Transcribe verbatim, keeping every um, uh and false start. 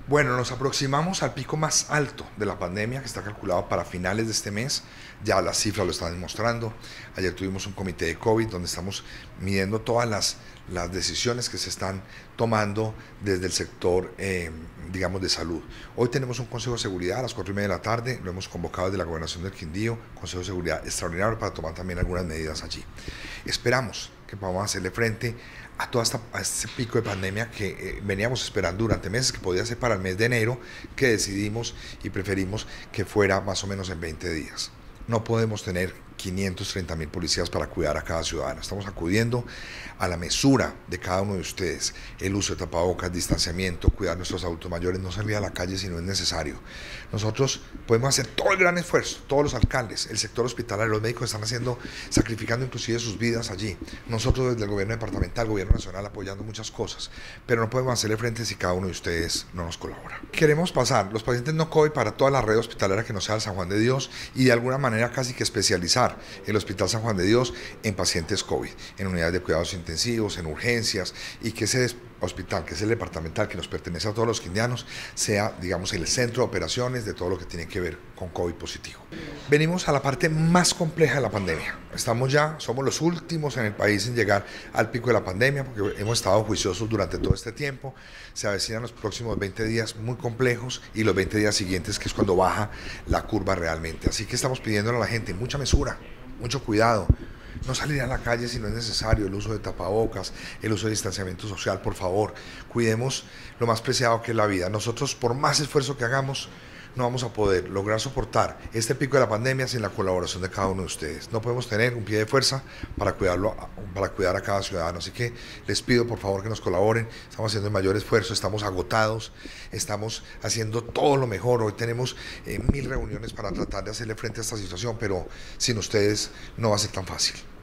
Bueno, nos aproximamos al pico más alto de la pandemia que está calculado para finales de este mes. Ya las cifras lo están demostrando. Ayer tuvimos un comité de COVID donde estamos midiendo todas las, las decisiones que se están tomando desde el sector, eh, digamos, de salud. Hoy tenemos un Consejo de Seguridad a las cuatro y media de la tarde. Lo hemos convocado desde la Gobernación del Quindío. Consejo de Seguridad extraordinario para tomar también algunas medidas allí. Esperamos que podamos hacerle frente a todo esta, a este pico de pandemia que eh, veníamos esperando durante meses, que podía ser para el mes de enero, que decidimos y preferimos que fuera más o menos en veinte días. No podemos tener quinientos treinta mil policías para cuidar a cada ciudadano. Estamos acudiendo a la mesura de cada uno de ustedes, el uso de tapabocas, distanciamiento, cuidar a nuestros adultos mayores, no salir a la calle si no es necesario. Nosotros podemos hacer todo el gran esfuerzo, todos los alcaldes, el sector hospitalario, los médicos están haciendo, sacrificando inclusive sus vidas allí. Nosotros desde el gobierno departamental, el gobierno nacional apoyando muchas cosas, pero no podemos hacerle frente si cada uno de ustedes no nos colabora. Queremos pasar los pacientes no COVID para toda la red hospitalaria que no sea el San Juan de Dios y de alguna manera casi que especializar el Hospital San Juan de Dios en pacientes COVID, en unidades de cuidados intensivos, en urgencias, y que ese hospital, que es el departamental que nos pertenece a todos los quindianos, sea, digamos, el centro de operaciones de todo lo que tiene que ver con COVID positivo. Venimos a la parte más compleja de la pandemia. Estamos ya, somos los últimos en el país en llegar al pico de la pandemia, porque hemos estado juiciosos durante todo este tiempo. Se avecinan los próximos veinte días muy complejos y los veinte días siguientes, que es cuando baja la curva realmente. Así que estamos pidiéndole a la gente mucha mesura, mucho cuidado, no salir a la calle si no es necesario, el uso de tapabocas, el uso de distanciamiento social, por favor, cuidemos lo más preciado que es la vida. Nosotros, por más esfuerzo que hagamos, no vamos a poder lograr soportar este pico de la pandemia sin la colaboración de cada uno de ustedes. No podemos tener un pie de fuerza para cuidarlo, para cuidar a cada ciudadano. Así que les pido por favor que nos colaboren. Estamos haciendo el mayor esfuerzo, estamos agotados, estamos haciendo todo lo mejor. Hoy tenemos eh, mil reuniones para tratar de hacerle frente a esta situación, pero sin ustedes no va a ser tan fácil.